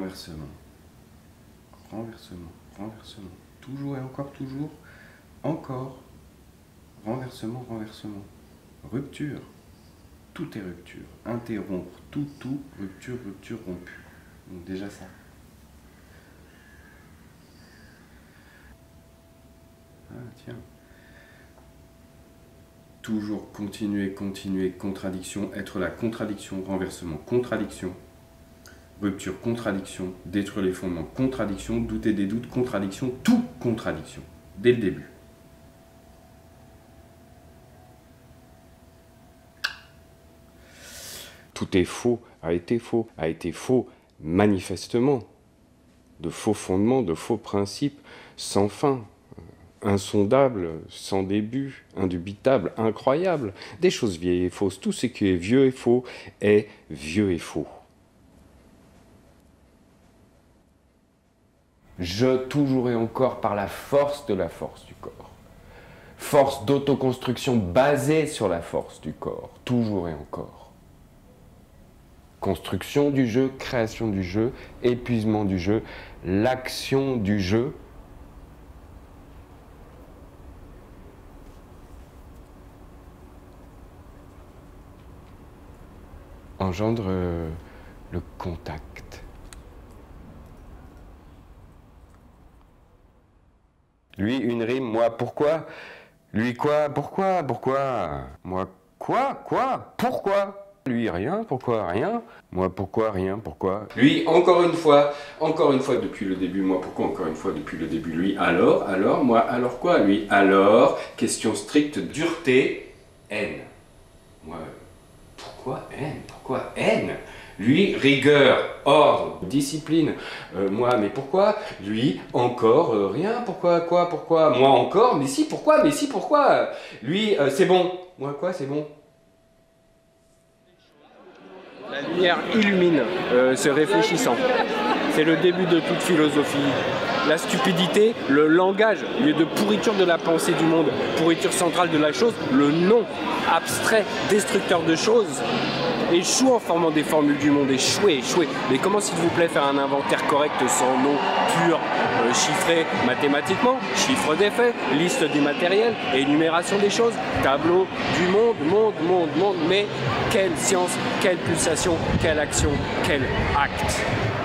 renversement, renversement, renversement, toujours et encore, renversement, renversement, rupture, tout est rupture, interrompre, tout, rupture, rupture, rompu. Donc déjà ça. Ah tiens. Toujours continuer, continuer, contradiction, être la contradiction, renversement, contradiction, rupture, contradiction, détruire les fondements, contradiction, douter des doutes, contradiction, tout contradiction, dès le début. Tout est faux, a été faux manifestement, de faux fondements, de faux principes, sans fin, insondable, sans début, indubitable, incroyable, des choses vieilles et fausses, tout ce qui est vieux et faux est vieux et faux. Je, toujours et encore, par la force de la force du corps. Force d'autoconstruction basée sur la force du corps, toujours et encore. Construction du jeu, création du jeu, épuisement du jeu, l'action du jeu. Engendre le contact. Lui, une rime, moi, pourquoi? Lui, quoi? Pourquoi? Moi, quoi? Pourquoi? Lui, rien, pourquoi? Rien. Moi, pourquoi? Rien, pourquoi? Lui, encore une fois depuis le début, moi, pourquoi? Encore une fois depuis le début, lui, alors, moi, alors quoi? Lui, alors, question stricte, dureté, haine. Moi, pourquoi haine? Pourquoi haine? Lui, rigueur, ordre, discipline. Moi, mais pourquoi? Lui, encore, rien. Pourquoi? Quoi? Pourquoi? Moi, encore? Mais si, pourquoi? Mais si, pourquoi? Lui, c'est bon. Moi, quoi? C'est bon. La lumière illumine ce réfléchissant. C'est le début de toute philosophie. La stupidité, le langage, lieu de pourriture de la pensée du monde, pourriture centrale de la chose, le non, abstrait, destructeur de choses, échoue en formant des formules du monde, échouer. Mais comment, s'il vous plaît, faire un inventaire correct sans nom pur, chiffré mathématiquement, chiffre des faits, liste du matériel, énumération des choses, tableau du monde, mais quelle science, quelle pulsation, quelle action, quel acte.